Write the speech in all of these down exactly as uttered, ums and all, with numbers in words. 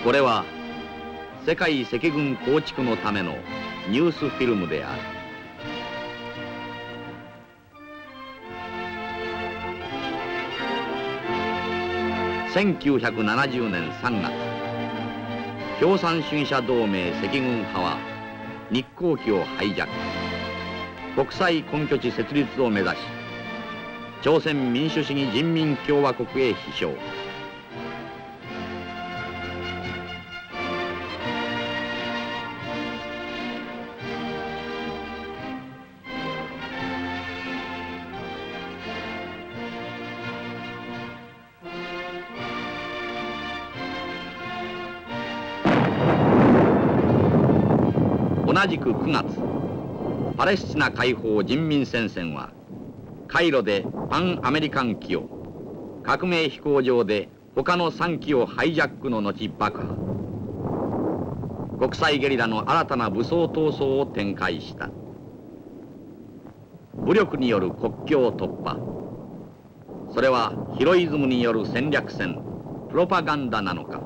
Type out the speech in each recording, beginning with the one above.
これは世界赤軍構築のためのニュースフィルムである。せんきゅうひゃくななじゅうねんさんがつ、共産主義者同盟赤軍派は日航機をハイジャック、国際根拠地設立を目指し、朝鮮民主主義人民共和国へ飛翔。同じくくがつ、パレスチナ解放人民戦線はカイロでパンアメリカン機を、革命飛行場で他のさん機をハイジャックの後爆破。国際ゲリラの新たな武装闘争を展開した。武力による国境突破、それはヒロイズムによる戦略戦、プロパガンダなのか。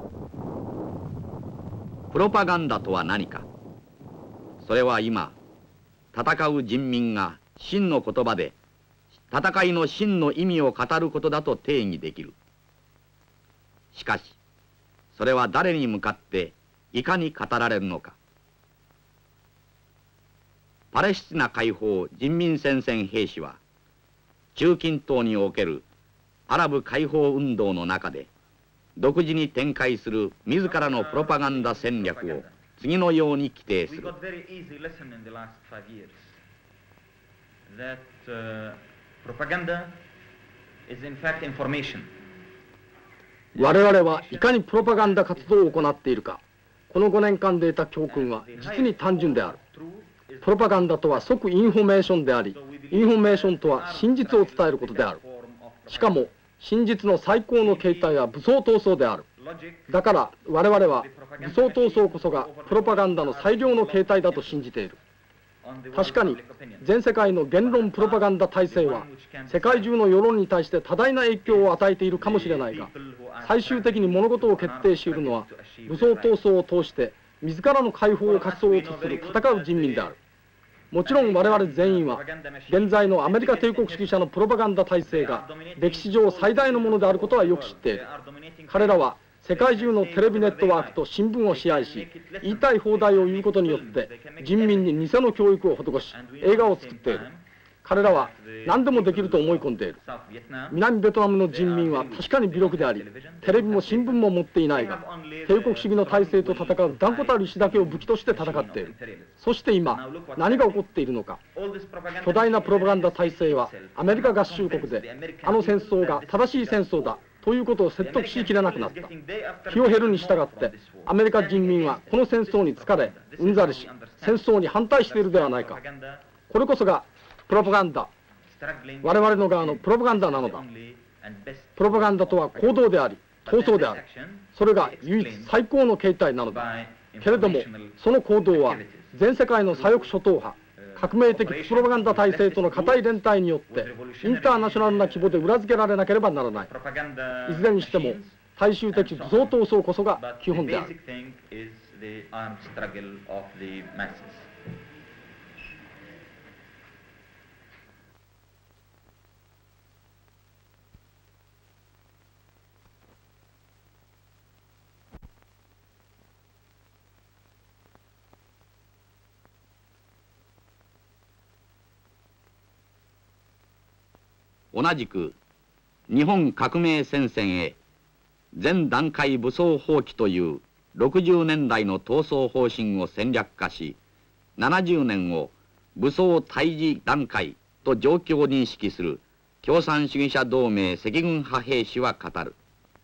プロパガンダとは何か。それは今、戦う人民が真の言葉で戦いの真の意味を語ることだと定義できる。しかし、それは誰に向かっていかに語られるのか。パレスチナ解放人民戦線兵士は、中近東におけるアラブ解放運動の中で、独自に展開する自らのプロパガンダ戦略を次のように規定する。 我々はいかにプロパガンダ活動を行っているか、このごねんかんで得た教訓は実に単純である。プロパガンダとは即インフォメーションであり、インフォメーションとは真実を伝えることである。しかも真実の最高の形態は武装闘争である。だから我々は武装闘争こそがプロパガンダの最良の形態だと信じている。確かに全世界の言論プロパガンダ体制は世界中の世論に対して多大な影響を与えているかもしれないが、最終的に物事を決定しているのは武装闘争を通して自らの解放を勝ち取ろうとする戦う人民である。もちろん我々全員は現在のアメリカ帝国主義者のプロパガンダ体制が歴史上最大のものであることはよく知っている。彼らは世界中のテレビネットワークと新聞を支配し、言いたい放題を言うことによって人民に偽の教育を施し、映画を作っている。彼らは何でもできると思い込んでいる。南ベトナムの人民は確かに微力であり、テレビも新聞も持っていないが、帝国主義の体制と戦う断固たる意志だけを武器として戦っている。そして今何が起こっているのか。巨大なプロパガンダ体制はアメリカ合衆国であの戦争が正しい戦争だということを説得しきれなくなった。気を減るに従ってアメリカ人民はこの戦争に疲れうんざりし、戦争に反対しているではないか。これこそがプロパガンダ、我々の側のプロパガンダなのだ。プロパガンダとは行動であり闘争である。それが唯一最高の形態なのだ。けれどもその行動は全世界の左翼諸党派、革命的プロパガンダ体制との固い連帯によってインターナショナルな規模で裏付けられなければならない。いずれにしても大衆的武装闘争こそが基本である。 同じく日本革命戦線へ全段階武装放棄というろくじゅうねんだいの闘争方針を戦略化し、ななじゅうねんを武装対峙段階と状況を認識する共産主義者同盟赤軍派兵士は語る。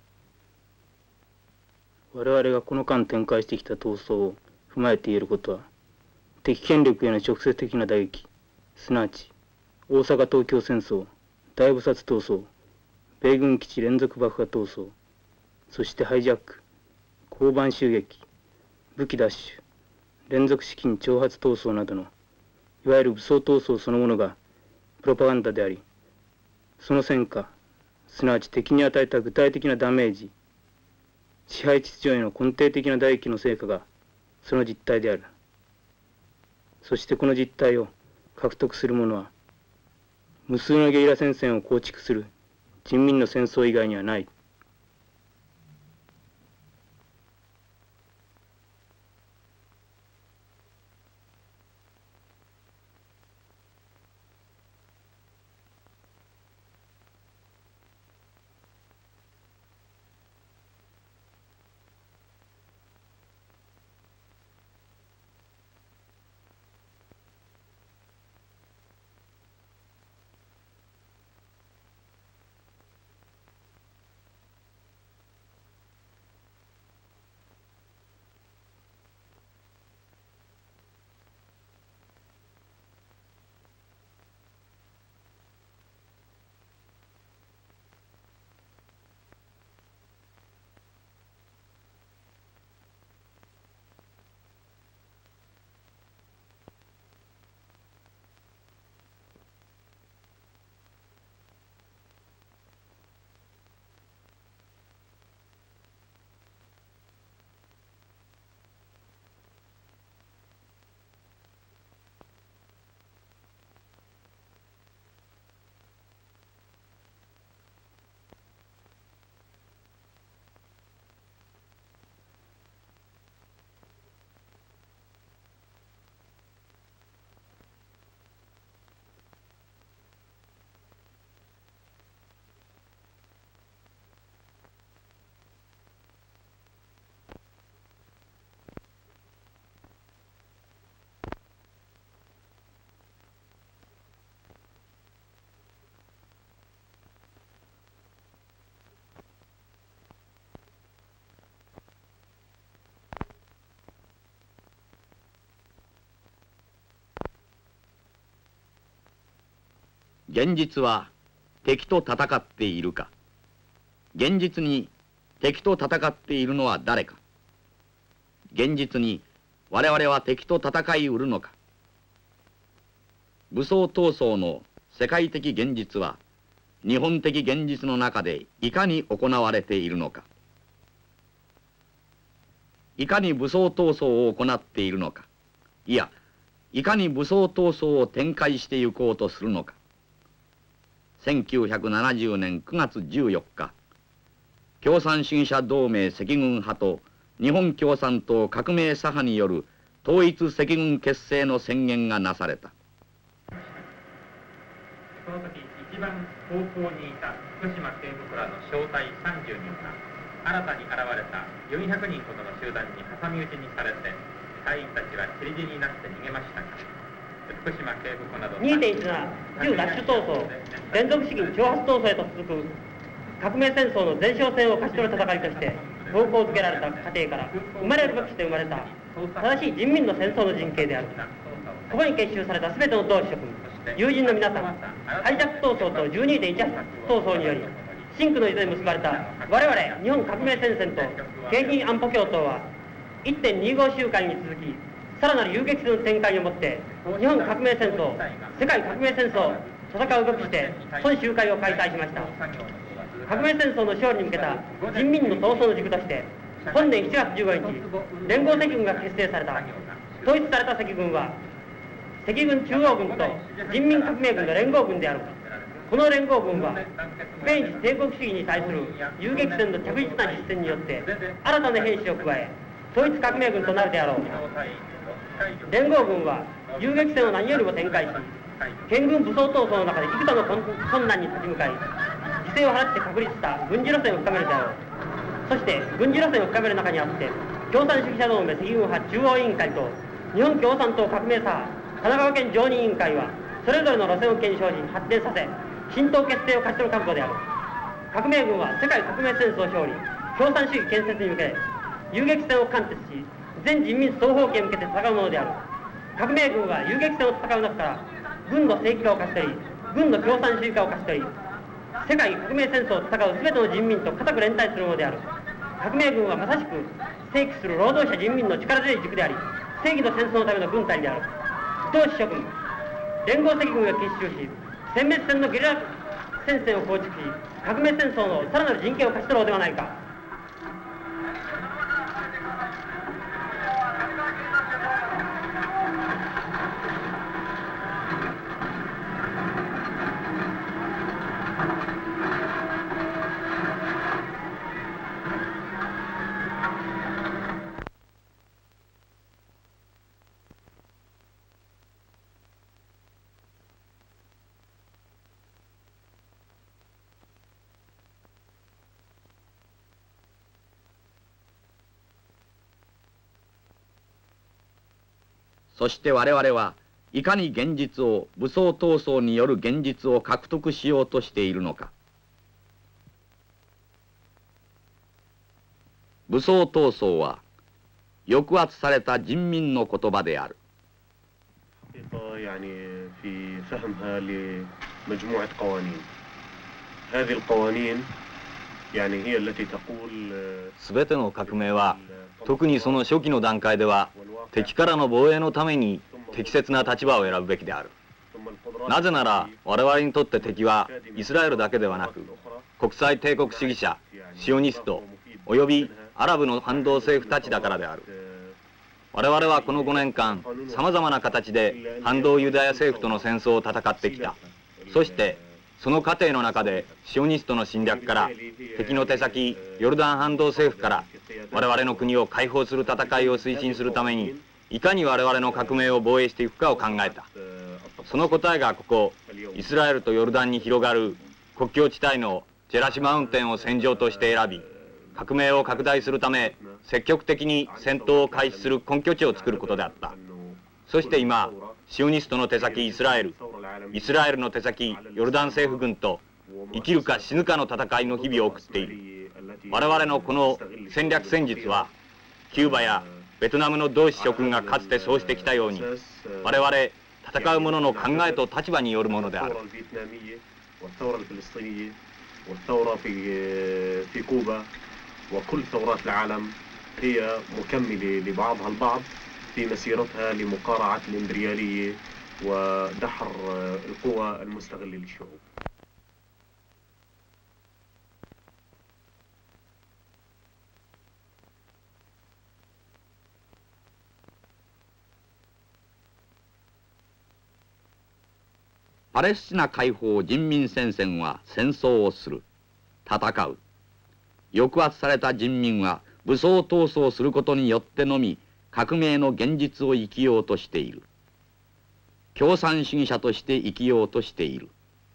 我々がこの間展開してきた闘争を踏まえて言えることは、敵権力への直接的な打撃、すなわち大阪東京戦争、大菩薩闘争、米軍基地連続爆破闘争、そしてハイジャック、交番襲撃、武器奪取、連続資金挑発闘争などのいわゆる武装闘争そのものがプロパガンダであり、その戦果、すなわち敵に与えた具体的なダメージ、 支配秩序への根底的な打撃の成果がその実態である。そしてこの実態を獲得する者は無数のゲリラ戦線を構築する人民の戦争以外にはない。 現実は敵と戦っているか。現実に敵と戦っているのは誰か。現実に我々は敵と戦いうるのか。武装闘争の世界的現実は日本的現実の中でいかに行われているのか。いかに武装闘争を行っているのか。いや、いかに武装闘争を展開していこうとするのか。せんきゅうひゃくななじゅうねんくがつじゅうよっか、共産主義者同盟赤軍派と日本共産党革命左派による統一赤軍結成の宣言がなされた。 その時一番後方にいた福島警部補らの小隊さんじゅうにんが新たに現れたよんひゃくにんほどの集団に挟み撃ちにされて、隊員たちは散り散りになって逃げましたが、福島警部補などにてんいちなな 旧ラッシュ闘争、連続資金挑発闘争へと続く革命戦争の前哨戦を勝ち取る戦いとして方向づけられた過程から生まれるべくして生まれた正しい人民の戦争の陣形である。ここに結集された全ての同志諸君、友人の皆さん、ハイジャック闘争と じゅうにてんいちはち 闘争により真紅の糸で結ばれた我々日本革命戦線と京浜安保共闘は いってんにじゅうご 週間に続き、さらなる遊撃の展開をもって日本革命戦争、世界革命戦争戦うべくして本集会を開催しました。革命戦争の勝利に向けた人民の闘争の軸として本年しちがつじゅうごにち、連合赤軍が結成された。統一された赤軍は赤軍中央軍と人民革命軍の連合軍である。この連合軍は米日帝国主義に対する遊撃戦の着実な実践によって新たな兵士を加え統一革命軍となるであろう。連合軍は遊撃戦を何よりも展開し、県軍武装闘争の中で幾多の困難に立ち向かい、犠牲を払って確立した軍事路線を深めるであろう。そして軍事路線を深める中にあって、共産主義者同盟赤軍派中央委員会と日本共産党革命左派神奈川県常任委員会はそれぞれの路線を検証し発展させ、新党結成を勝ち取る覚悟である。革命軍は世界革命戦争勝利、共産主義建設に向け遊撃戦を貫徹し、全人民双方形に向けて戦うものである。革命軍は遊撃戦を戦う中から軍の正規化を勝ち取り、軍の共産主義化を勝ち取り、世界革命戦争を戦う全ての人民と固く連帯するものである。革命軍はまさしく正規する労働者人民の力強い軸であり、正義の戦争のための軍隊である。同志諸君、連合赤軍が結集し、殲滅戦のゲリラ戦線を構築し、革命戦争のさらなる陣形を勝ち取ろうではないか。 そして我々はいかに現実を武装闘争による現実を獲得しようとしているのか。武装闘争は抑圧された人民の言葉である。 すべての革命は、特にその初期の段階では敵からの防衛のために適切な立場を選ぶべきである。なぜなら我々にとって敵はイスラエルだけではなく、国際帝国主義者、シオニストおよびアラブの反動政府たちだからである。我々はこのごねんかんさまざまな形で反動ユダヤ政府との戦争を戦ってきた。そしてその過程の中でシオニストの侵略から敵の手先ヨルダン反動政府から我々の国を解放する戦いを推進するためにいかに我々の革命を防衛していくかを考えた。その答えがここイスラエルとヨルダンに広がる国境地帯のジェラシマウンテンを戦場として選び、革命を拡大するため積極的に戦闘を開始する根拠地を作ることであった。そして今シオニストの手先イスラエル、イスラエルの手先ヨルダン政府軍と生きるか死ぬかの戦いの日々を送っている。我々のこの戦略戦術はキューバやベトナムの同志諸君がかつてそうしてきたように、我々戦う者の考えと立場によるものである。 وكل ثورات العالم هي مكملة لبعضها البعض في مسيرتها لمقارعة الإمبريالية ودحر القوى المستغلة للشعوب. パレスチナ解放人民戦線は戦争をする、戦う。抑圧された人民は武装闘争することによってのみ革命の現実を生きようとしている。共産主義者として生きようとしている。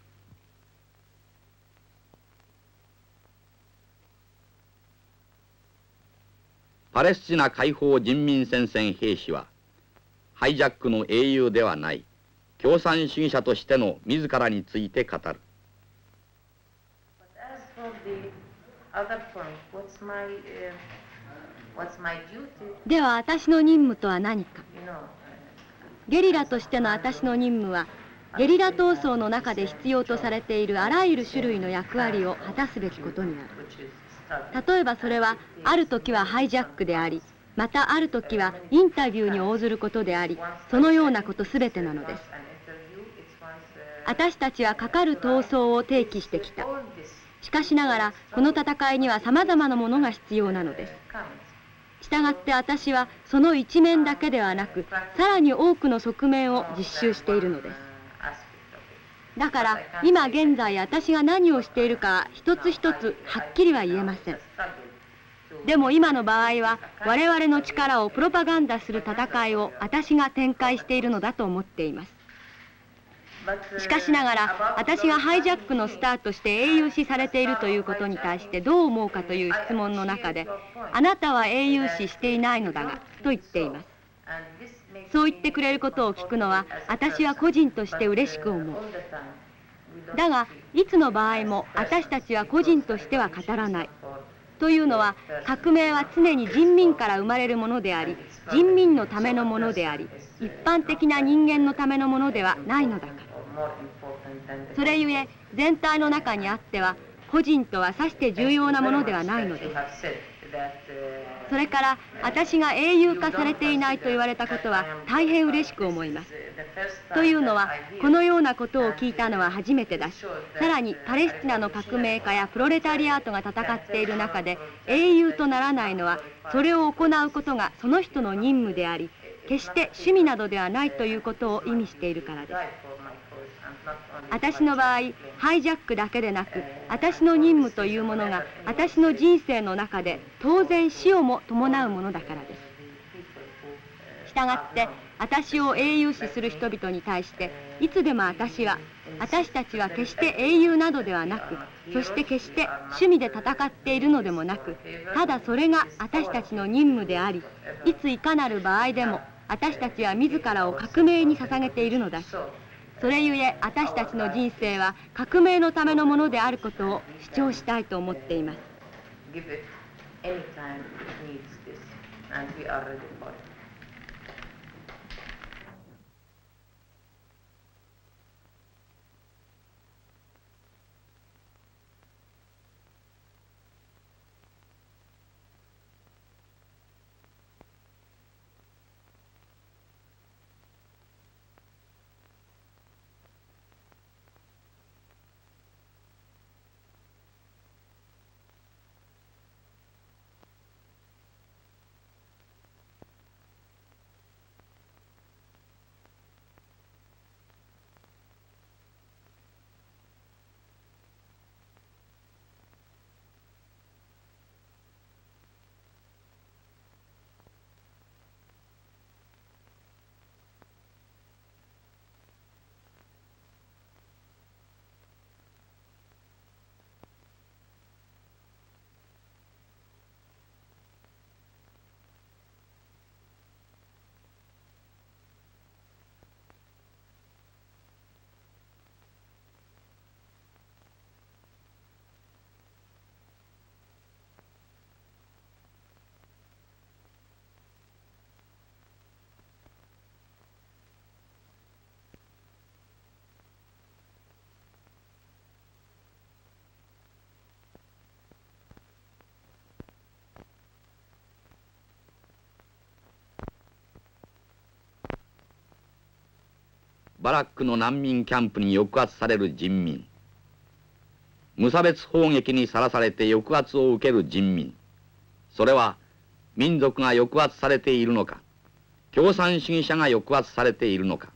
パレスチナ解放人民戦線兵士はハイジャックの英雄ではない、共産主義者としての自らについて語る。 では私の任務とは何か。ゲリラとしての私の任務はゲリラ闘争の中で必要とされているあらゆる種類の役割を果たすべきことになる。例えばそれはある時はハイジャックであり、またある時はインタビューに応ずることであり、そのようなことすべてなのです。私たちはかかる闘争を提起してきた。しかしながらこの戦いにはさまざまなものが必要なのです。したがって私はその一面だけではなく、さらに多くの側面を実習しているのです。だから今現在私が何をしているか一つ一つはっきりは言えません。でも今の場合は我々の力をプロパガンダする戦いを私が展開しているのだと思っています。しかしながら私がハイジャックのスターとして英雄視されているということに対してどう思うかという質問の中で、あなたは英雄視していないのだがと言っています。そう言ってくれることを聞くのは私は個人として嬉しく思う。だがいつの場合も私たちは個人としては語らない。というのは革命は常に人民から生まれるものであり、人民のためのものであり、一般的な人間のためのものではないのだから。それゆえ全体の中にあっては個人とはさして重要なものではないのです。それから私が英雄化されていないと言われたことは大変嬉しく思います。というのはこのようなことを聞いたのは初めてだし、さらにパレスチナの革命家やプロレタリアートが戦っている中で英雄とならないのは、それを行うことがその人の任務であり、決して趣味などではないということを意味しているからです。私の場合ハイジャックだけでなく、私の任務というものが私の人生の中で当然死をも伴うものだからです。したがって私を英雄視する人々に対していつでも私は、私たちは決して英雄などではなく、そして決して趣味で戦っているのでもなく、ただそれが私たちの任務であり、いついかなる場合でも私たちは自らを革命に捧げているのだし、それゆえ私たちの人生は革命のためのものであることを主張したいと思っています。 バラックの難民キャンプに抑圧される人民、無差別砲撃にさらされて抑圧を受ける人民、それは民族が抑圧されているのか、共産主義者が抑圧されているのか。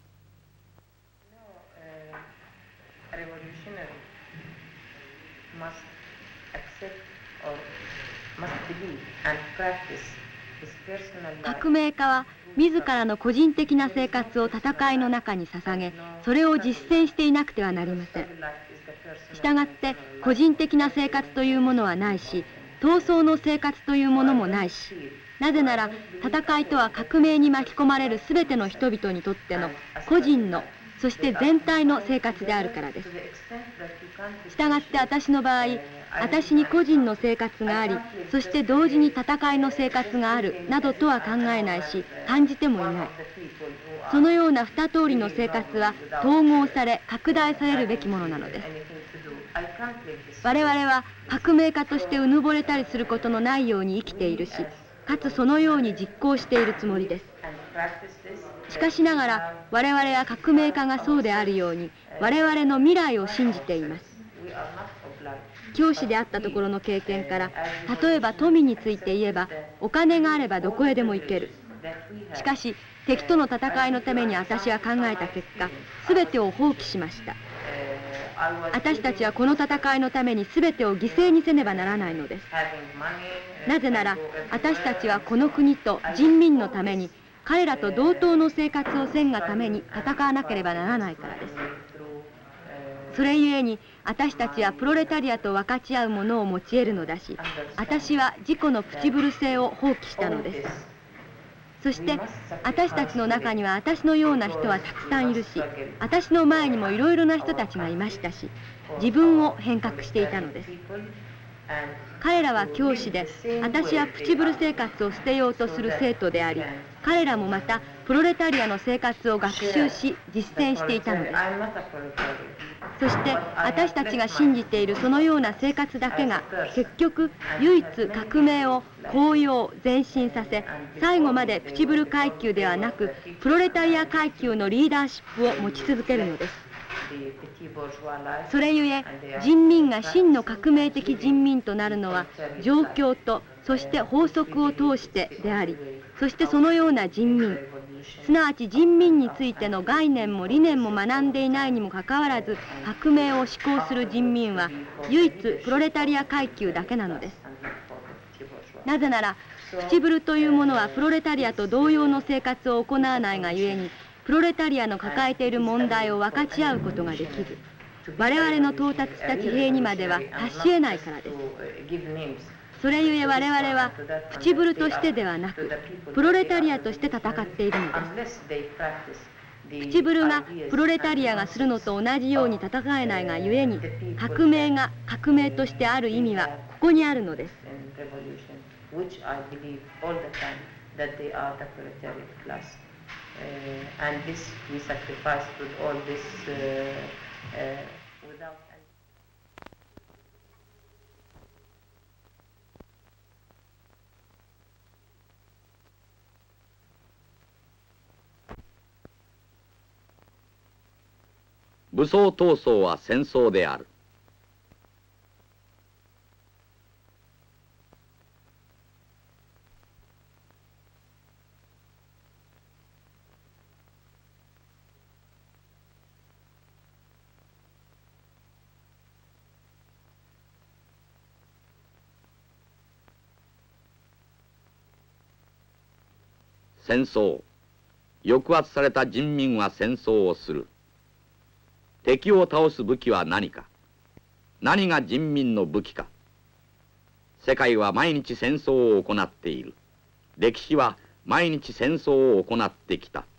革命家は自らの個人的な生活を戦いの中に捧げ、それを実践していなくてはなりません。したがって個人的な生活というものはないし、闘争の生活というものもないし、なぜなら戦いとは革命に巻き込まれる全ての人々にとっての個人の、そして全体の生活であるからです。したがって私の場合、私に個人の生活があり、そして同時に戦いの生活があるなどとは考えないし、感じてもいない。そのような二通りの生活は統合され拡大されるべきものなのです。我々は革命家としてうぬぼれたりすることのないように生きているし、かつそのように実行しているつもりです。しかしながら我々は革命家がそうであるように、我々の未来を信じています。教師であったところの経験から、例えば富について言えば、お金があればどこへでも行ける。しかし敵との戦いのために私は考えた結果、全てを放棄しました。私たちはこの戦いのために全てを犠牲にせねばならないのです。なぜなら私たちはこの国と人民のために、彼らと同等の生活をせんがために戦わなければならないからです。それゆえに私たちはプロレタリアと分かち合うものを持ち得るのだし、私は自己のプチブル性を放棄したのです。そして私たちの中には私のような人はたくさんいるし、私の前にもいろいろな人たちがいましたし、自分を変革していたのです。彼らは教師で、私はプチブル生活を捨てようとする生徒であり、彼らもまたプロレタリアの生活を学習し実践していたのです。そして私たちが信じているそのような生活だけが結局唯一革命を高揚前進させ、最後までプチブル階級ではなくプロレタリア階級のリーダーシップを持ち続けるのです。それゆえ人民が真の革命的人民となるのは状況とそして法則を通してであり、そしてそのような人民、すなわち人民についての概念も理念も学んでいないにもかかわらず革命を志向する人民は唯一プロレタリア階級だけなのです。なぜならプチブルというものはプロレタリアと同様の生活を行わないがゆえに、プロレタリアの抱えている問題を分かち合うことができず、我々の到達した地平にまでは達し得ないからです。 それゆえ我々はプチブルとしてではなくプロレタリアとして戦っているのです。プチブルがプロレタリアがするのと同じように戦えないがゆえに、革命が革命としてある意味はここにあるのです。 武装闘争は戦争である。戦争。抑圧された人民は戦争をする。敵を倒す武器は何か。何が人民の武器か。世界は毎日戦争を行っている。歴史は毎日戦争を行ってきた。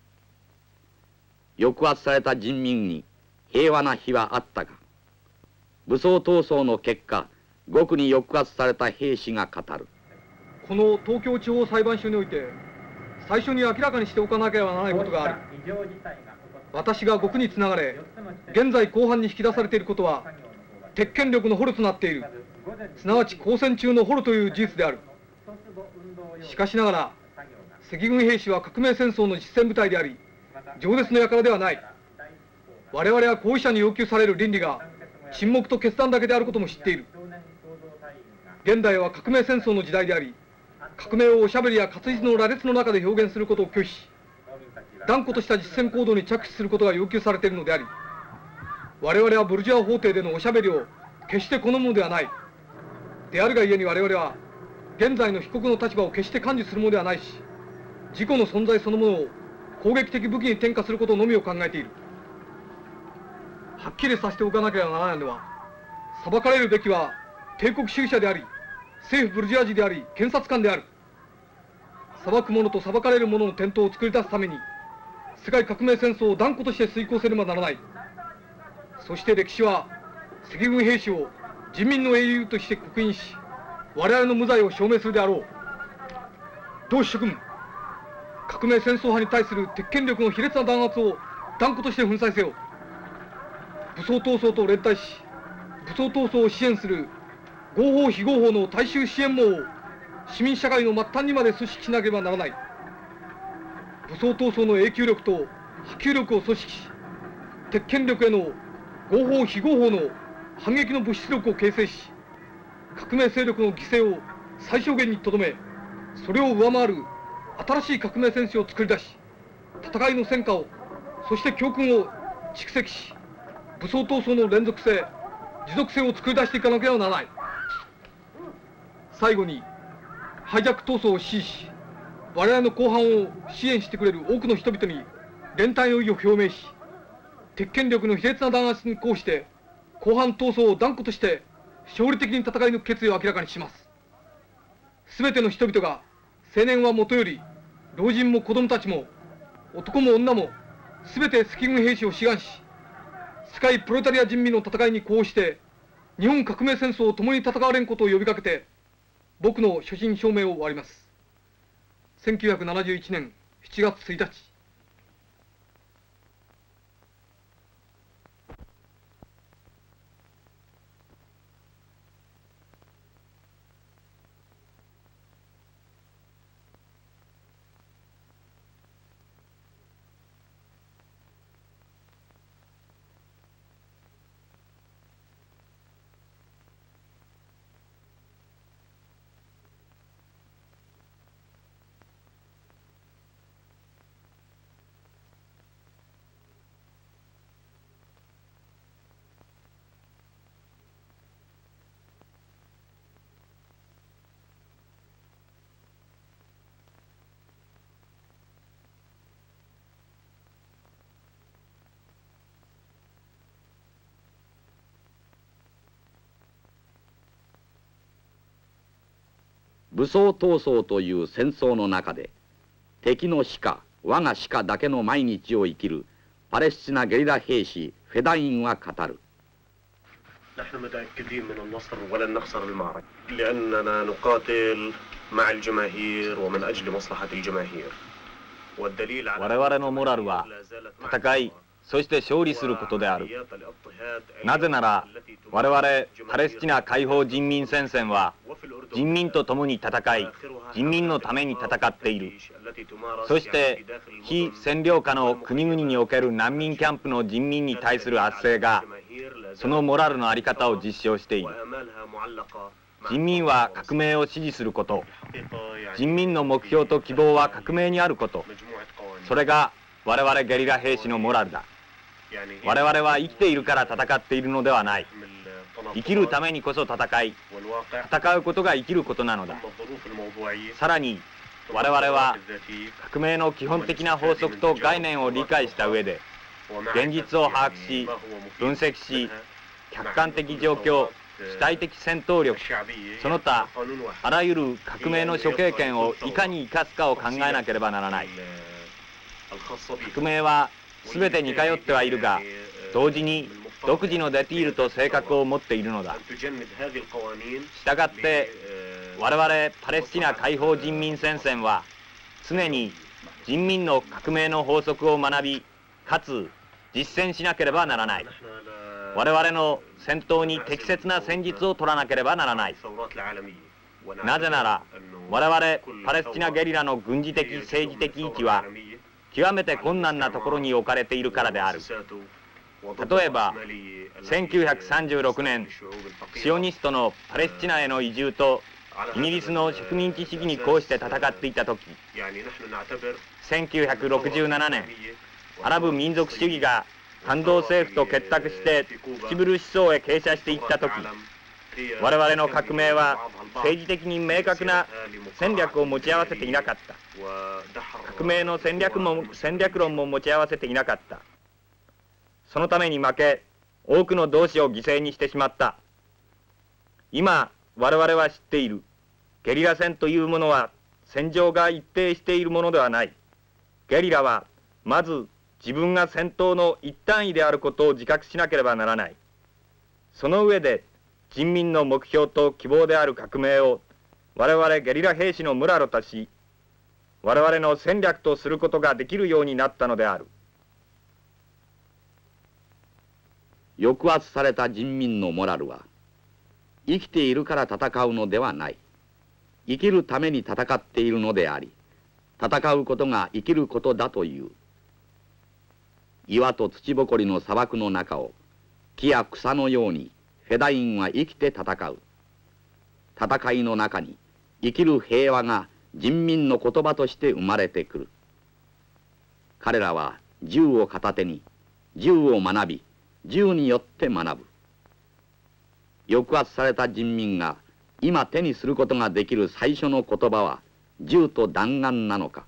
抑圧された人民に平和な日はあったか。武装闘争の結果、極に抑圧された兵士が語る。 この東京地方裁判所において最初に明らかにしておかなければならないことがある。私が獄につながれ、現在公判に引き出されていることは鉄拳力の捕虜となっている、すなわち交戦中の捕虜という事実である。しかしながら赤軍兵士は革命戦争の実践部隊であり、饒舌の輩ではない。我々は行為者に要求される倫理が沈黙と決断だけであることも知っている。現代は革命戦争の時代であり、革命をおしゃべりや活字の羅列の中で表現することを拒否し、断固とした実践行動に着手することが要求されているのであり、我々はブルジョア法廷でのおしゃべりを決して好むのではない。であるがゆえに我々は現在の被告の立場を決して甘受するものではないし、自己の存在そのものを攻撃的武器に転化することのみを考えている。はっきりさせておかなければならないのは、裁かれるべきは帝国主義者であり、政府ブルジョア人であり、検察官である。裁く者と裁かれる者の伝統を作り出すために、世界革命戦争を断固として遂行せねばならない。そして歴史は赤軍兵士を人民の英雄として刻印し、我々の無罪を証明するであろう。同志諸君、革命戦争派に対する鉄拳力の卑劣な弾圧を断固として粉砕せよ。武装闘争と連帯し、武装闘争を支援する合法非合法の大衆支援網を市民社会の末端にまで組織しなければならない。武装闘争の永久力と波及力を組織し、鉄拳力への合法非合法の反撃の物質力を形成し、革命勢力の犠牲を最小限にとどめ、それを上回る新しい革命戦士を作り出し、戦いの戦果を、そして教訓を蓄積し、武装闘争の連続性、持続性を作り出していかなければならない。最後に、ハイジャック闘争を支持し、我々の公判を支援してくれる多くの人々に連帯の意を表明し、鉄拳力の卑劣な弾圧に抗して、公判闘争を断固として勝利的に戦い抜く決意を明らかにします。すべての人々が、青年はもとより、老人も子供たちも、男も女も、すべて赤軍兵士を志願し、世界プロレタリア人民の戦いに呼応して、日本革命戦争を共に戦われんことを呼びかけて、僕の所信表明を終わります。せんきゅうひゃくななじゅういちねんしちがつついたち。 武装闘争という戦争の中で敵の死か我が死かだけの毎日を生きるパレスチナゲリラ兵士フェダインは語る。 نحن متأكدين من النصر ولن نخسر المعركة لأننا نقاتل مع الجماهير ومن أجل مصلحة الجماهير والدليل على 我々のモラルは戦い、そして勝利することである。なぜなら我々パレスチナ解放人民戦線は人民と共に戦い、人民のために戦っている。そして非占領下の国々における難民キャンプの人民に対する圧政がそのモラルの在り方を実証している。人民は革命を支持すること、人民の目標と希望は革命にあること、それが我々ゲリラ兵士のモラルだ。我々は生きているから戦っているのではない。生きるためにこそ戦い、戦うことが生きることなのだ。さらに我々は革命の基本的な法則と概念を理解した上で現実を把握し、分析し、客観的状況、主体的戦闘力、その他あらゆる革命の諸経験をいかに生かすかを考えなければならない。革命は全て似通ってはいるが、同時に独自のデティールと性格を持っているのだ。したがって我々パレスチナ解放人民戦線は常に人民の革命の法則を学び、かつ実践しなければならない。我々の戦闘に適切な戦術を取らなければならない。なぜなら我々パレスチナゲリラの軍事的政治的位置は極めて困難なところに置かれているからである。例えばせんきゅうひゃくさんじゅうろくねんシオニストのパレスチナへの移住とイギリスの植民地主義にこうして戦っていた時、せんきゅうひゃくろくじゅうななねんアラブ民族主義が反動政府と結託してプチブル思想へ傾斜していった時、我々の革命は政治的に明確な戦略を持ち合わせていなかった。革命の戦略も戦略論も持ち合わせていなかった。そのために負け、多くの同志を犠牲にしてしまった。今我々は知っている。ゲリラ戦というものは戦場が一定しているものではない。ゲリラはまず自分が戦闘の一単位であることを自覚しなければならない。その上で人民の目標と希望である革命を我々ゲリラ兵士のムラロとし、我々の戦略とすることができるようになったのである。 抑圧された人民のモラルは生きているから戦うのではない。生きるために戦っているのであり、戦うことが生きることだという。岩と土ぼこりの砂漠の中を木や草のようにフェダインは生きて戦う。戦いの中に生きる平和が人民の言葉として生まれてくる。彼らは銃を片手に銃を学び、銃によって学ぶ。抑圧された人民が今手にすることができる最初の言葉は銃と弾丸なのか。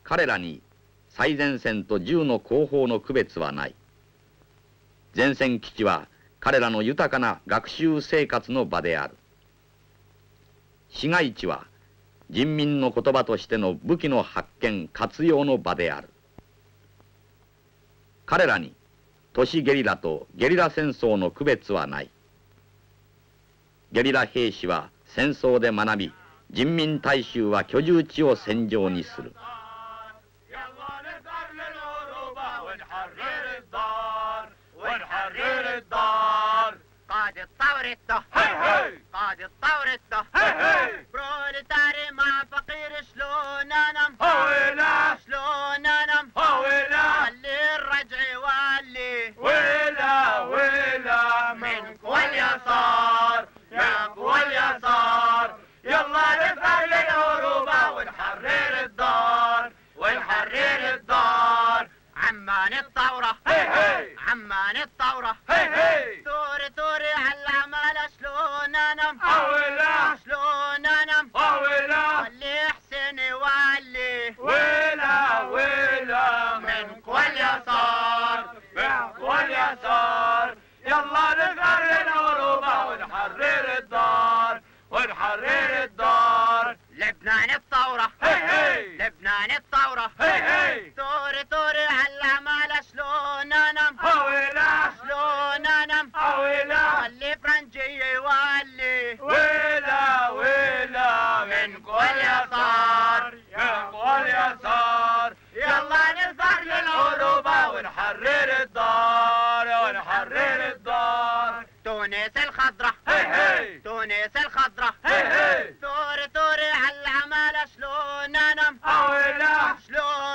彼らに最前線と銃の後方の区別はない。前線基地は彼らの豊かな学習生活の場である。市街地は人民の言葉としての武器の発見活用の場である。彼らに都市ゲリラとゲリラ戦争の区別はない。ゲリラ兵士は戦争で学び、人民大衆は居住地を戦場にする。 قائد الثورة قائد الثورة بروليتاري مع فقير شلون انام شلون انام خلي الرجع يولي ويلا ويلا من قوى اليسار يا قوى اليسار يلا نفعل للعروبة ونحرر الدار ونحرر الدار عمان الثورة عمان الثورة ثوري ثوري هالعمال شلون انام شلون انام خلي حسين يولي ويلا ويلا من قوى اليسار من قوى اليسار يلا نفعل للعروبة ونحرر الدار ونحرر الدار لبنان الثورة لبنان الثورة ثوري ثوري هالعمال شلون انام شلون انام خلي فرنجي يولي ويلا ويلا من قوى اليسار يا قوى اليسار يلا نظهر للعروبة ونحرر الدار ونحرر الدار تونس الخضرة تونس الخضرة ثوري ثوري هالعمال شلون انام شلون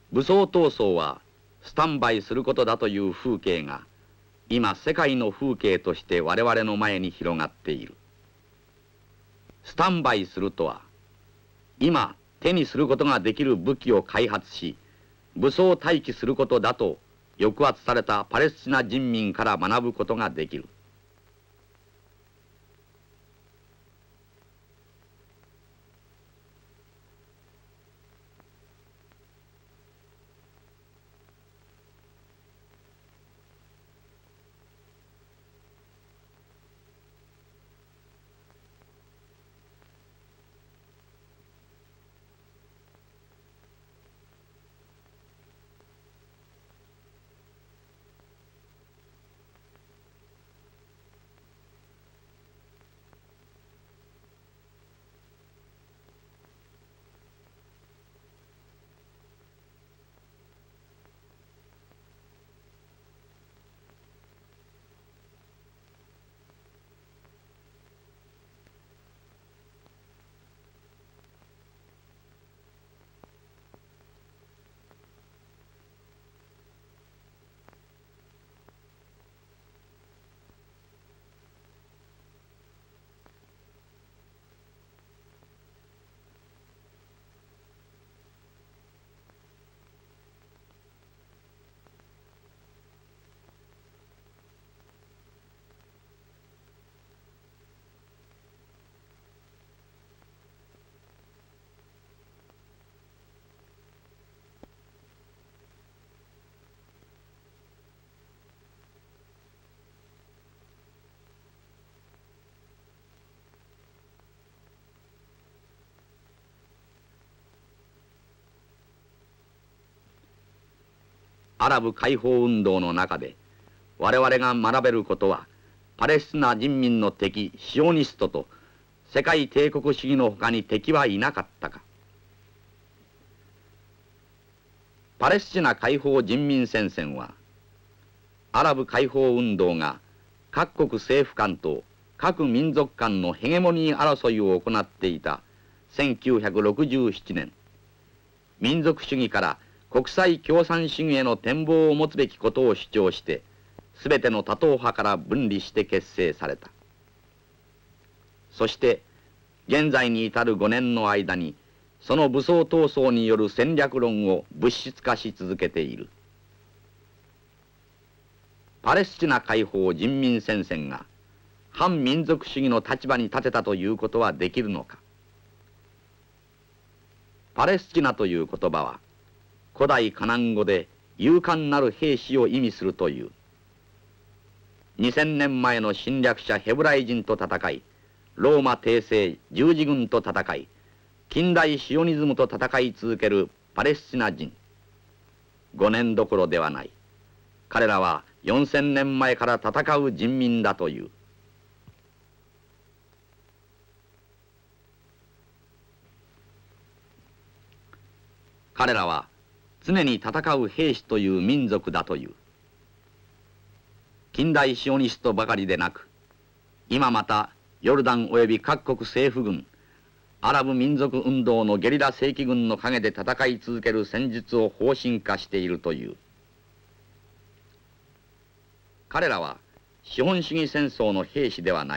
武装闘争はスタンバイすることだという風景が今世界の風景として我々の前に広がっている。スタンバイするとは今手にすることができる武器を開発し武装待機することだと抑圧されたパレスチナ人民から学ぶことができる。アラブ解放運動の中で我々が学べることはパレスチナ人民の敵シオニストと世界帝国主義のほかに敵はいなかったか。パレスチナ解放人民戦線はアラブ解放運動が各国政府間と各民族間のヘゲモニー争いを行っていたせんきゅうひゃくろくじゅうななねん民族主義から国際共産主義への展望を持つべきことを主張して全ての多党派から分離して結成された。そして現在に至るごねんの間にその武装闘争による戦略論を物質化し続けている。パレスチナ解放人民戦線が反民族主義の立場に立てたということはできるのか。パレスチナという言葉は古代カナン語で勇敢なる兵士を意味するという。にせんねんまえの侵略者ヘブライ人と戦い、ローマ帝政十字軍と戦い、近代シオニズムと戦い続けるパレスチナ人。ごねんどころではない。彼らはよんせんねんまえから戦う人民だという。彼らは常に戦う兵士という民族だという。近代シオニストばかりでなく、今またヨルダンおよび各国政府軍、アラブ民族運動のゲリラ正規軍の陰で戦い続ける戦術を方針化しているという。彼らは資本主義戦争の兵士ではない。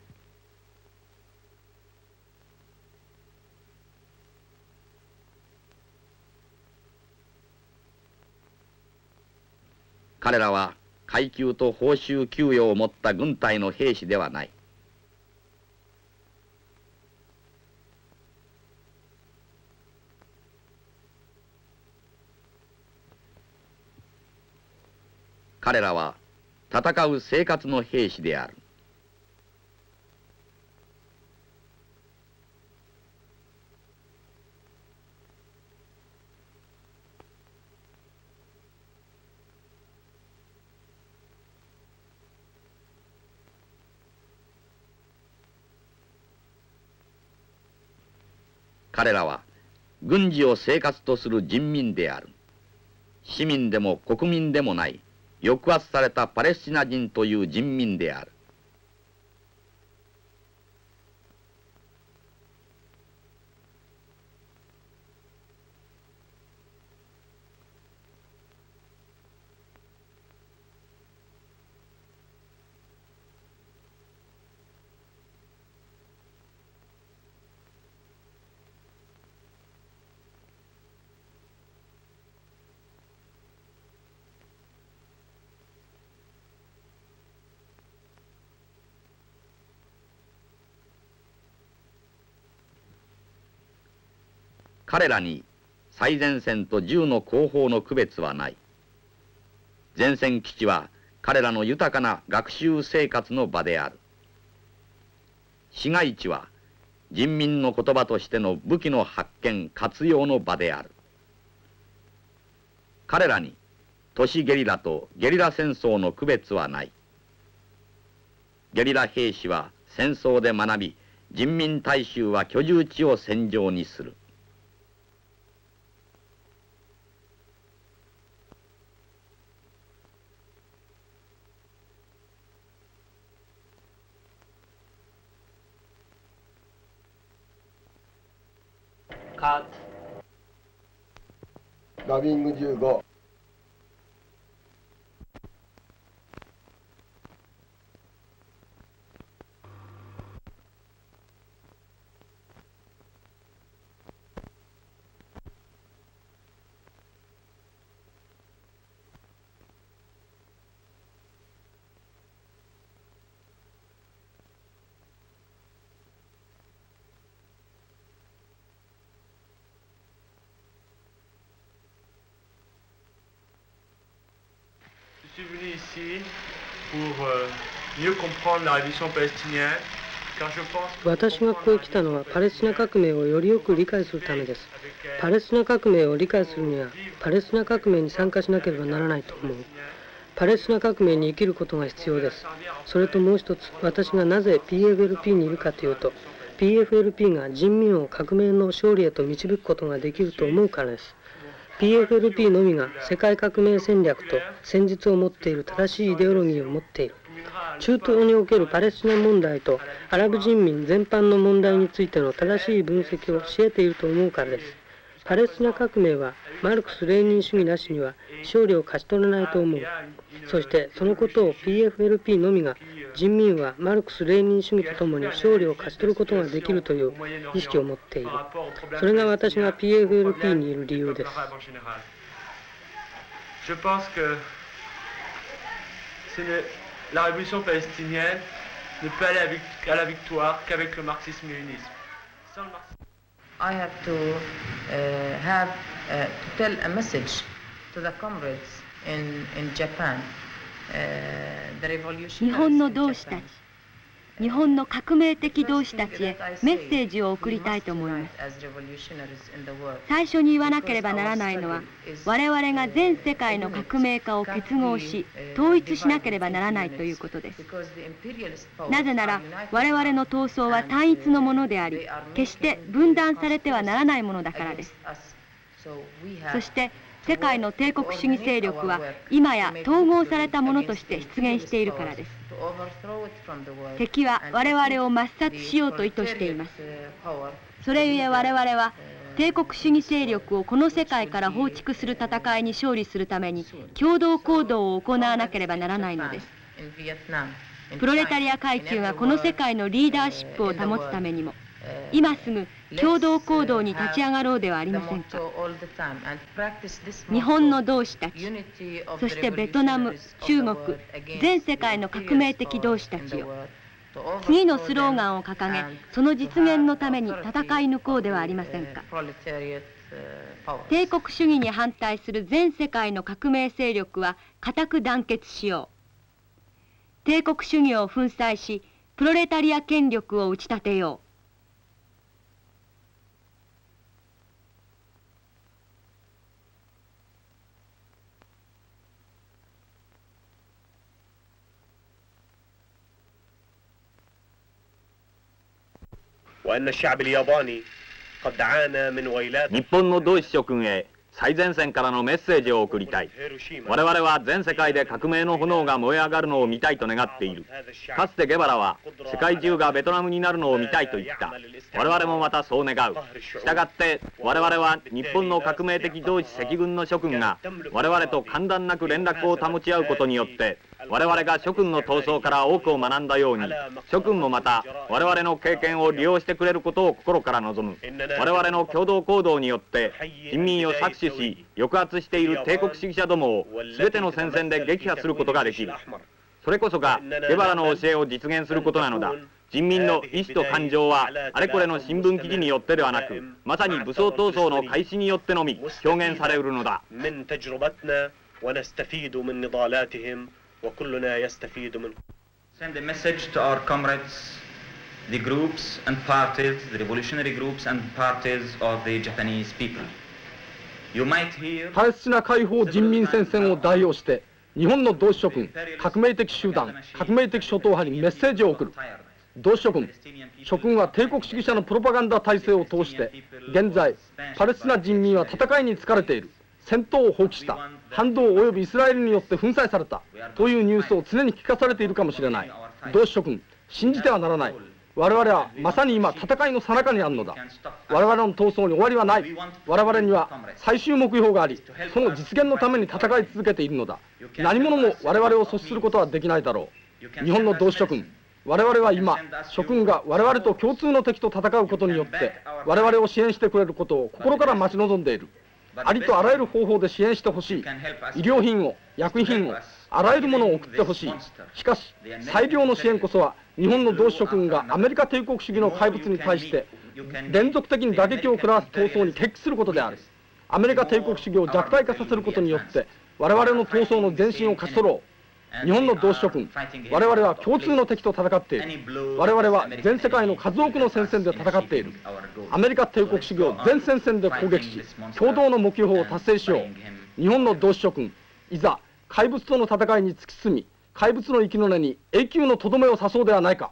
彼らは階級と報酬給与を持った軍隊の兵士ではない。彼らは戦う生活の兵士である。彼らは軍事を生活とする人民である。市民でも国民でもない抑圧されたパレスチナ人という人民である。 彼らに最前線と銃の後方の区別はない。前線基地は彼らの豊かな学習生活の場である。市街地は人民の言葉としての武器の発見活用の場である。彼らに都市ゲリラとゲリラ戦争の区別はない。ゲリラ兵士は戦争で学び、人民大衆は居住地を戦場にする。 ダビングじゅうご。 Je suis venu ici pour euh, mieux comprendre la révolution palestinienne, car je pense que 私がここへ来たのはパレスチナ革命をよりよく理解するためです。パレスチナ革命を理解するにはパレスチナ革命に参加しなければならないと思う。パレスチナ革命に生きることが必要です。それともう一つ、私がなぜ ピーエフエルピー にいるかというと、ピーエフエルピー が人民を革命の勝利へと導くことができると思うからです。ピーエフエルピー のみが世界革命戦略と戦術を持っている正しいイデオロギーを持っている。中東におけるパレスチナ問題とアラブ人民全般の問題についての正しい分析をし得ていると思うからです。パレスチナ革命はマルクス・レーニン主義なしには勝利を勝ち取れないと思う。そしてそのことを ピーエフエルピー のみが人民はマルクス・レーニン主義とともに勝利を勝ち取ることができるという意識を持っている。それが私が ピーエフエルピー にいる理由です。 Je pense que la révolution palestinienne ne peut aller à la victoire qu'avec le marxisme-léninisme. Sans le marxisme. I have to uh, have uh, to tell a message to the comrades in in Japan. Uh, the revolution. 日本の同志たち、日本の革命的同志たちへメッセージを送りたいと思います。最初に言わなければならないのは、我々が全世界の革命家を結合し統一しなければならないということです。なぜなら我々の闘争は単一のものであり、決して分断されてはならないものだからです。そして世界の帝国主義勢力は今や統合されたものとして出現しているからです。敵は我々を抹殺しようと意図しています。それゆえ我々は帝国主義勢力をこの世界から放逐する戦いに勝利するために共同行動を行わなければならないのです。プロレタリア階級がこの世界のリーダーシップを保つためにも、今すぐ共同行動に立ち上がろうではありませんか。日本の同志たち、そしてベトナム、中国、全世界の革命的同志たちよ。次のスローガンを掲げ、その実現のために戦い抜こうではありませんか。帝国主義に反対する全世界の革命勢力は固く団結しよう。帝国主義を粉砕し、プロレタリア権力を打ち立てよう。 وأن الشعب الياباني قد عانى من ويلات. 日本の同志諸君へ最前線からのメッセージを送りたい。我々は全世界で革命の炎が燃え上がるのを見たいと願っている。かつてゲバラは世界中がベトナムになるのを見たいと言った。我々もまたそう願う。したがって我々は日本の革命的同志赤軍の諸君が我々と間断なく連絡を保ち合うことによって我々が諸君の闘争から多くを学んだように、諸君もまた我々の経験を利用してくれることを心から望む。我々の共同行動によって人民を搾取し抑圧している帝国主義者どもを全ての戦線で撃破することができる。それこそがゲバラの教えを実現することなのだ。 人民の意志と感情はあれこれの新聞記事によってではなく、まさに武装闘争の開始によってのみ表現されるのだ。 Send a message to our comrades, the groups and parties, the revolutionary groups and parties of the Japanese people. You might hear パレスチナ解放人民戦線を代表して日本の同志諸君、革命的集団、革命的諸党派にメッセージを送る。同志諸君、諸君は帝国主義者のプロパガンダ体制を通して現在パレスチナ人民は戦いに疲れている、戦闘を放棄した、反動及びイスラエルによって粉砕されたというニュースを常に聞かされているかもしれない。同志諸君、信じてはならない。我々はまさに今戦いの最中にあるのだ。我々の闘争に終わりはない。我々には最終目標があり、その実現のために戦い続けているのだ。何者も我々を阻止することはできないだろう。日本の同志諸君、我々は今諸君が我々と共通の敵と戦うことによって我々を支援してくれることを心から待ち望んでいる。ありとあらゆる方法で支援してほしい。医療品を、薬品を、あらゆるものを送ってほしい。しかし最良の支援こそは日本の同志諸君がアメリカ帝国主義の怪物に対して連続的に打撃を食らわす闘争に決起することである。アメリカ帝国主義を弱体化させることによって我々の闘争の前進を勝ち取ろう。日本の同志諸君、我々は共通の敵と戦っている。我々は全世界の数多くの戦線で戦っている。アメリカ帝国主義を全戦線で攻撃し、共同の目標を達成しよう。日本の同志諸君、いざ怪物との戦いに突き進み、怪物の息の根に永久のとどめを刺そうではないか。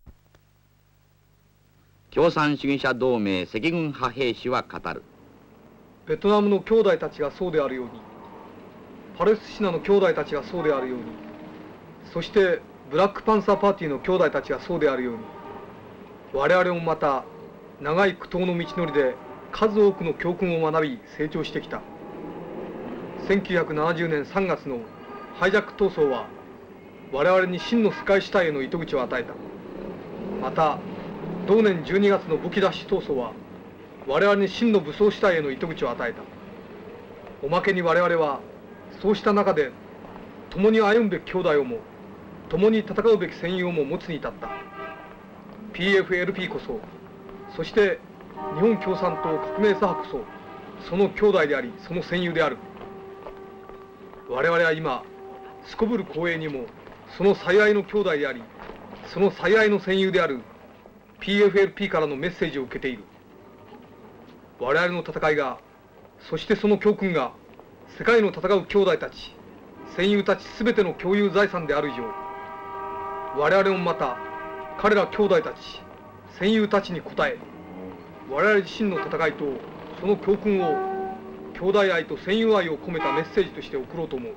共産主義者同盟赤軍派兵士は語る。 ベトナムの兄弟たちがそうであるように、パレスチナの兄弟たちがそうであるように、そしてブラックパンサーパーティーの兄弟たちがそうであるように、我々もまた長い苦闘の道のりで数多くの教訓を学び成長してきた。せんきゅうひゃくななじゅうねんさんがつのハイジャック闘争は我々に真の世界主体への糸口を与えた。また同年じゅうにがつの武器奪取闘争は我々に真の武装主体への糸口を与えた。おまけに我々はそうした中で共に歩むべき兄弟をも共に戦うべき戦友をも持つに至った。 ピーエフエルピー こそ、そして日本共産党革命左派こそその兄弟でありその戦友である。我々は今すこぶる光栄にもその最愛の兄弟でありその最愛の戦友である ピーエフエルピー からのメッセージを受けている。我々の戦いが、そしてその教訓が世界の戦う兄弟たち戦友たち全ての共有財産である以上、我々もまた彼ら兄弟たち戦友たちに応え、我々自身の戦いとその教訓を兄弟愛と戦友愛を込めたメッセージとして送ろうと思う。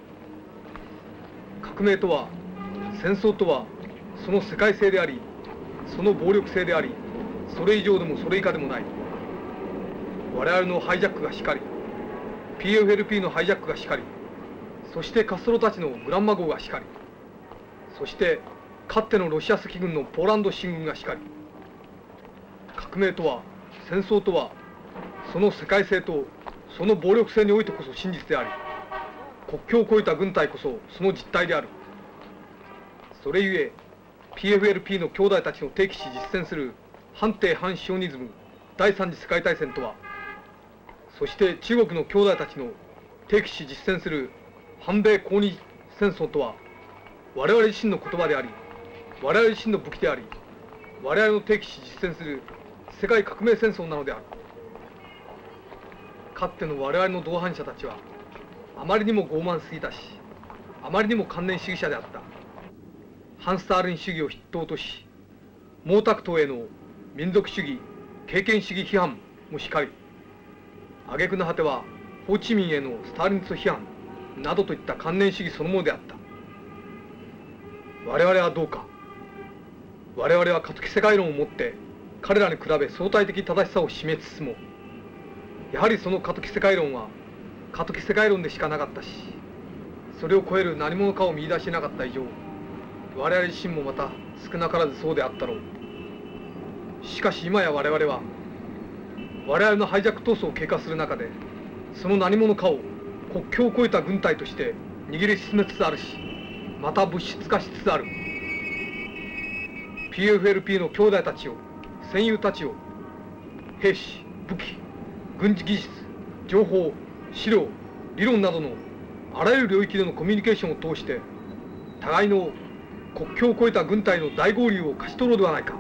革命とは、戦争とはその世界性でありその暴力性であり、それ以上でもそれ以下でもない。我々のハイジャックがしかり、 ピーエフエルピー のハイジャックがしかり、そしてカストロたちのグランマ号がしかり、そしてかつてのロシア赤軍のポーランド進軍がしかり、革命とは戦争とはその世界性とその暴力性においてこそ真実であり、国境を越えた軍隊こそその実態である。それゆえ ピーエフエルピー の兄弟たちの提起し実践する反帝反シオニズム第三次世界大戦とは、そして中国の兄弟たちの提起し実践する反米抗日戦争とは、我々自身の言葉であり我々自身の武器であり、我々の提起し実践する世界革命戦争なのである。かつての我々の同伴者たちはあまりにも傲慢すぎたし、あまりにも観念主義者であった。反スターリン主義を筆頭とし、毛沢東への民族主義経験主義批判もしかり、挙句の果てはホーチミンへのスターリンツ批判などといった観念主義そのものであった。我々はどうか。我々は過渡期世界論をもって彼らに比べ相対的正しさを示しつつも、やはりその過渡期世界論は過渡期世界論でしかなかったし、それを超える何者かを見出してなかった以上、我々自身もまた少なからずそうであったろう。しかし今や我々は我々のハイジャック闘争を経過する中で、その何者かを国境を越えた軍隊として握りしめつつあるし、また物質化しつつある。 ピーエフエルピー の兄弟たちを、戦友たちを、兵士、武器、軍事技術、情報、資料、理論などのあらゆる領域でのコミュニケーションを通して互いの国境を越えた軍隊の大合流を勝ち取ろうではないか。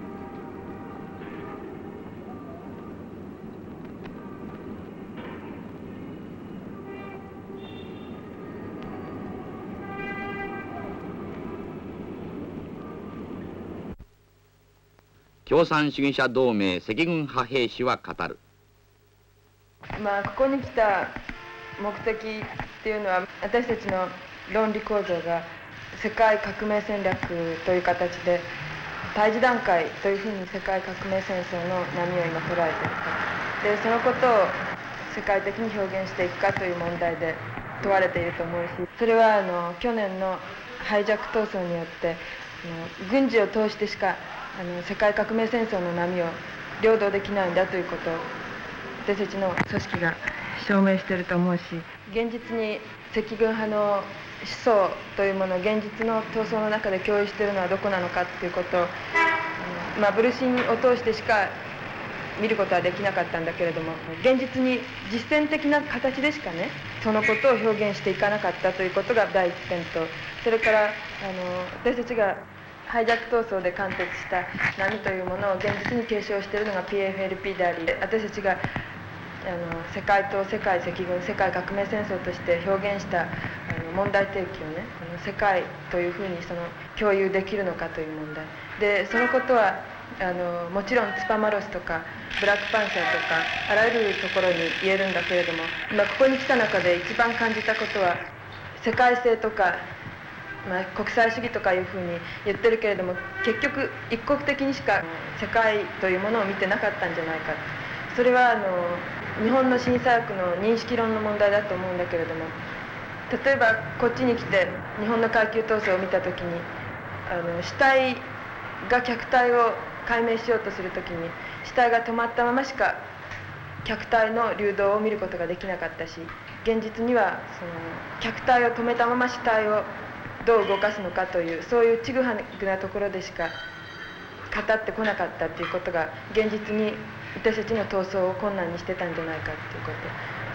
共産主義者同盟赤軍派兵士は語る。 まあここに来た目的っていうのは、私たちの論理構造が世界革命戦略という形で対峙段階というふうに世界革命戦争の波を今捉えていると。でそのことを世界的に表現していくかという問題で問われていると思うし、それはあの去年のハイジャック闘争によってあの軍事を通してしかあの世界革命戦争の波を領導できないんだということを私たちの組織が証明していると思うし、現実に赤軍派の思想というものを現実の闘争の中で共有しているのはどこなのかということを、まあ、ブルシンを通してしか見ることはできなかったんだけれども、現実に実践的な形でしかねそのことを表現していかなかったということが第一点と、それからあの私たちがハイジャック闘争で貫徹した波というものを現実に継承しているのが ピーエフエルピー であり、私たちがあの世界と世界赤軍世界革命戦争として表現したあの問題提起をね、あの世界というふうにその共有できるのかという問題で、そのことはあのもちろんツパマロスとかブラックパンサーとかあらゆるところに言えるんだけれども、今ここに来た中で一番感じたことは、世界性とか、まあ、国際主義とかいうふうに言ってるけれども、結局一国的にしか世界というものを見てなかったんじゃないか。それはあの日本の新左翼の認識論の問題だと思うんだけれども、例えばこっちに来て日本の階級闘争を見た時に、あの死体が客体を解明しようとする時に死体が止まったまましか客体の流動を見ることができなかったし、現実にはその客体を止めたまま死体をどう動かすのかという、そういうちぐはぐなところでしか語ってこなかったということが現実に私たちの闘争を困難にしてたんじゃないかということ、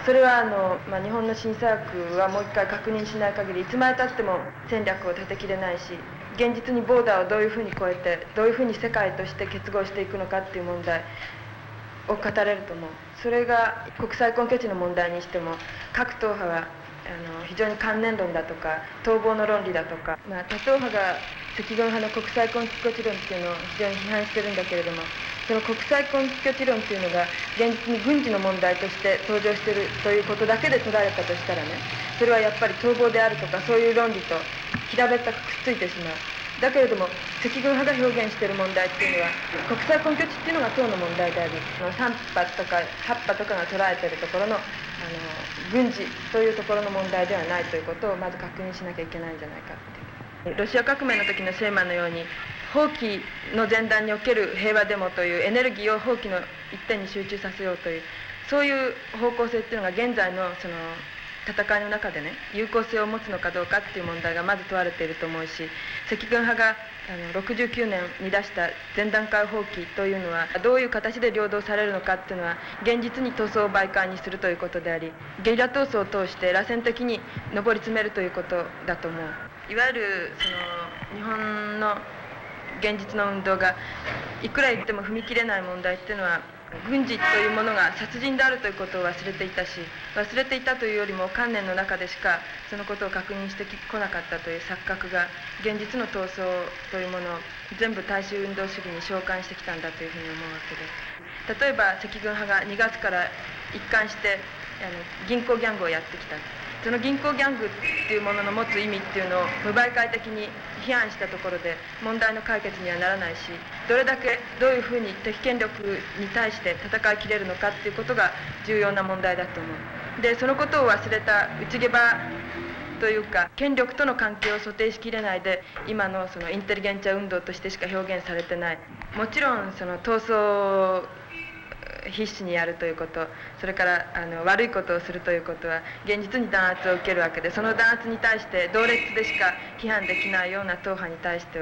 それはあの、まあ、日本の新左翼はもう一回確認しない限りいつまでたっても戦略を立てきれないし、現実にボーダーをどういうふうに超えてどういうふうに世界として結合していくのかっていう問題を語れると思う。それが国際根拠地の問題にしても、各党派はあの非常に観念論だとか逃亡の論理だとか、まあ、多党派が赤軍派の国際根拠地論っていうのを非常に批判してるんだけれども、その国際根拠地論っていうのが現実に軍事の問題として登場しているということだけで捉えたとしたらね、それはやっぱり逃亡であるとかそういう論理と平べったくくっついてしまう。だけれども赤軍派が表現している問題っていうのは国際根拠地っていうのが党の問題であり、さん波とかはち波とかが捉えているところの、あの軍事というところの問題ではないということをまず確認しなきゃいけないんじゃないかっていう。ロシア革命の時のシェーマンのように放棄の前段における平和デモというエネルギーを放棄の一点に集中させようという、そういう方向性っていうのが現在のその戦いの中でね有効性を持つのかどうかっていう問題がまず問われていると思うし、赤軍派があのろくじゅうきゅうねんに出した前段階放棄というのはどういう形で領導されるのかっていうのは現実に闘争を媒介にするということであり、ゲリラ闘争を通して螺旋的に上り詰めるということだと思う。いわゆるその日本の現実の運動がいくら言っても踏み切れない問題っていうのは、軍事というものが殺人であるということを忘れていたし、忘れていたというよりも観念の中でしかそのことを確認してこなかったという錯覚が現実の闘争というものを全部大衆運動主義に召喚してきたんだというふうに思うわけで、例えば赤軍派がにがつから一貫してあの銀行ギャングをやってきた。その銀行ギャングっていうものの持つ意味っていうのを無媒介的に批判したところで問題の解決にはならないし、どれだけどういうふうに敵権力に対して戦いきれるのかっていうことが重要な問題だと思う。でそのことを忘れた内ゲバというか権力との関係を想定しきれないで今のそのインテリゲンチャ運動としてしか表現されてない。もちろんその闘争必死にやるということ、それからあの悪いことをするということは現実に弾圧を受けるわけで、その弾圧に対して同列でしか批判できないような党派に対しては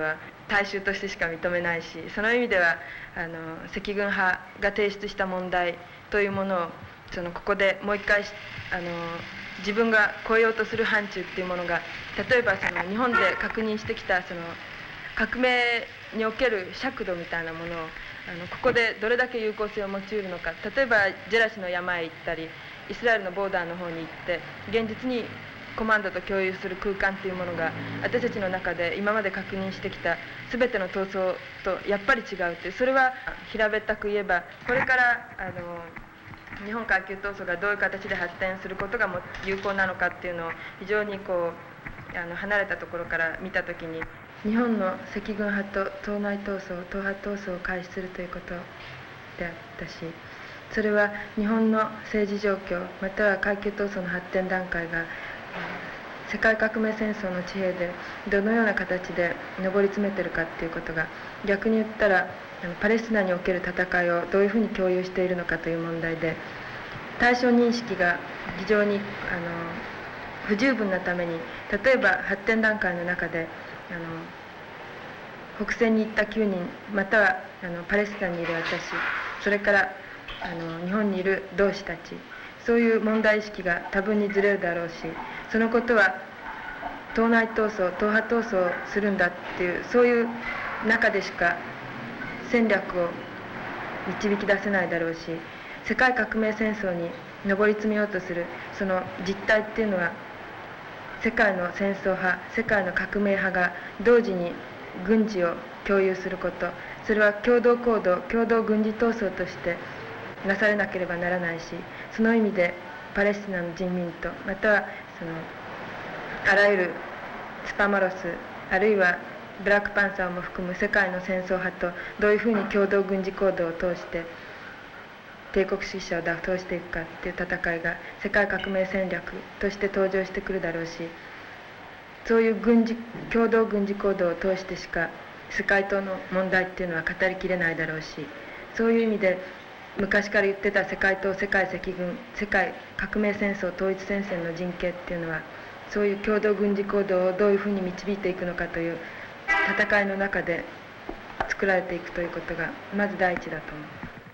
大衆としてしか認めないし、その意味ではあの赤軍派が提出した問題というものをそのここでもう一回あの自分が超えようとする範疇っていうものが、例えばその日本で確認してきたその革命における尺度みたいなものをあのここでどれだけ有効性を持ち得るのか、例えばジェラシの山へ行ったりイスラエルのボーダーの方に行って現実にコマンドと共有する空間というものが私たちの中で今まで確認してきた全ての闘争とやっぱり違うという、それは平べったく言えばこれからあの日本階級闘争がどういう形で発展することがも有効なのかっていうのを非常にこうあの離れたところから見たときに、日本の赤軍派と党内闘争党派闘争を開始するということであったし、それは日本の政治状況または階級闘争の発展段階が世界革命戦争の地平でどのような形で上り詰めてるかっていうことが、逆に言ったらパレスチナにおける戦いをどういうふうに共有しているのかという問題で、対象認識が非常にあの不十分なために、例えば発展段階の中であの北西に行ったきゅうにんまたはあのパレスチナにいる私、それからあの日本にいる同志たち、そういう問題意識が多分にずれるだろうし、そのことは党内闘争党派闘争をするんだっていうそういう中でしか戦略を導き出せないだろうし、世界革命戦争に上り詰めようとするその実態っていうのは、世界の戦争派世界の革命派が同時に軍事を共有すること、それは共同行動共同軍事闘争としてなされなければならないし、その意味でパレスチナの人民とまたはそのあらゆるスパマロスあるいはブラックパンサーも含む世界の戦争派とどういうふうに共同軍事行動を通して帝国主義者を打倒していくかっていう戦いが世界革命戦略として登場してくるだろうし、そういう軍事共同軍事行動を通してしか世界党の問題っていうのは語りきれないだろうし、そういう意味で昔から言ってた世界党世界赤軍世界革命戦争統一戦線の陣形っていうのは、そういう共同軍事行動をどういうふうに導いていくのかという戦いの中で作られていくということがまず第一だと思う。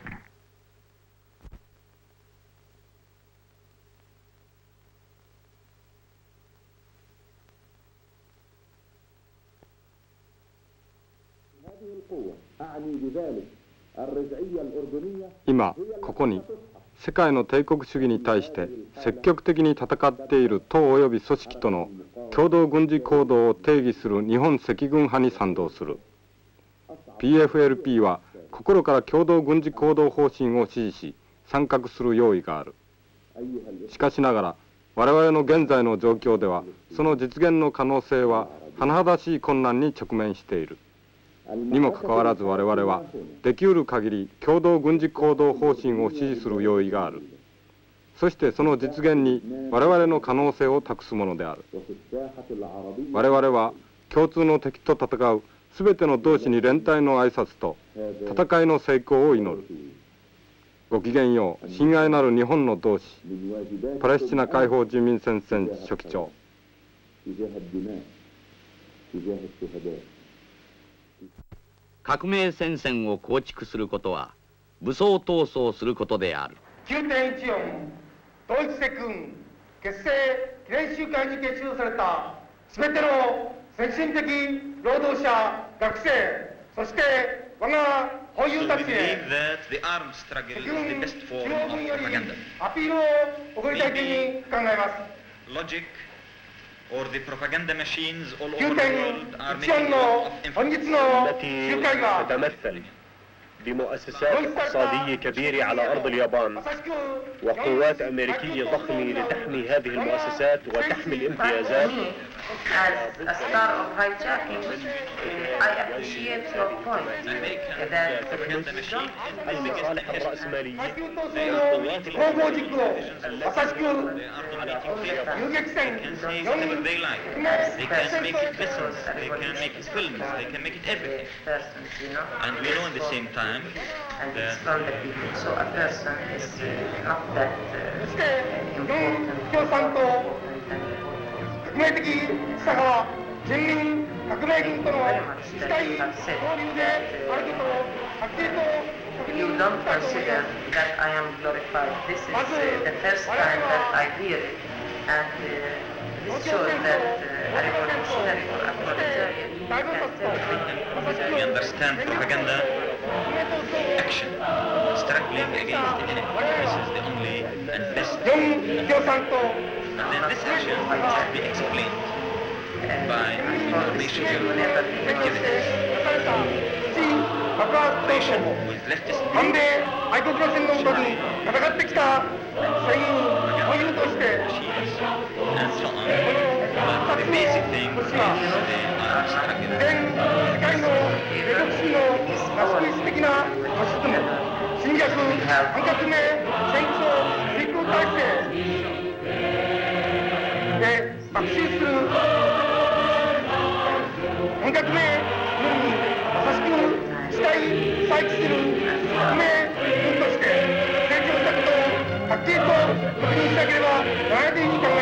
今ここに世界の帝国主義に対して積極的に戦っている党及び組織との共同軍事行動を定義する日本赤軍派に賛同する。 ピーエフエルピー は心から共同軍事行動方針を支持し参画する用意がある。しかしながら我々の現在の状況ではその実現の可能性は甚だしい困難に直面している。にもかかわらず我々はできうる限り共同軍事行動方針を支持する用意がある。そしてその実現に我々の可能性を託すものである。我々は共通の敵と戦うすべての同志に連帯の挨拶と戦いの成功を祈る。ごきげんよう。親愛なる日本の同志、パレスチナ解放人民戦線書記長。 革命戦線を構築することは武装闘争することである。 きゅうてんいちよん 統一赤軍結成記念集会に結集されたすべての先進的労働者学生そして我が保有たちへ赤軍中央軍よりアピールを送りたいというふうに考えます。 or the propaganda machines all over the きゅうてんいちよん の本日の集会が بمؤسسات اقتصادية كبيرة على أرض اليابان وقوات أمريكية ضخمة لتحمي هذه المؤسسات وتحمي الامتيازات. As a star of hijacking, I appreciate your point that المصالح الرأسمالية they like. They can make it vessels, they can make it films, they can make it everything. And we know at the same time and it's from the people, so a person is uh, not that uh, important. 革命的さが人民革命軍との近い交流であることをはっきりと You don't consider that I am glorified. This is uh, the first time that I hear it, and uh, this shows that uh, a revolutionary or a proletariat can tell We understand propaganda action, struggling against the enemy. This is the only and best. And then this action should be explained by informational activities. Nation with leftist views. 愛国の戦論とに戦ってきた戦員の犬として and so on. But the basic thing is the armed struggle. 全世界の帝国主義のナショナリスト的なファシズム、侵略、反革命、戦争、陸空体制で爆心する反革命にまさしく 期待再起する革命軍として成長したことをはっきりと確認しなければならないという意味から